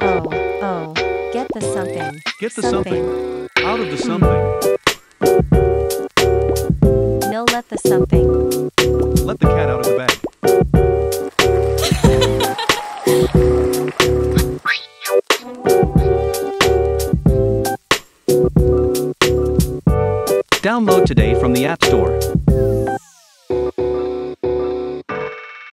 Oh, get the something. Get the something. Out of the something. No, let the something. Let the cat out of the bag. Download today from the App Store.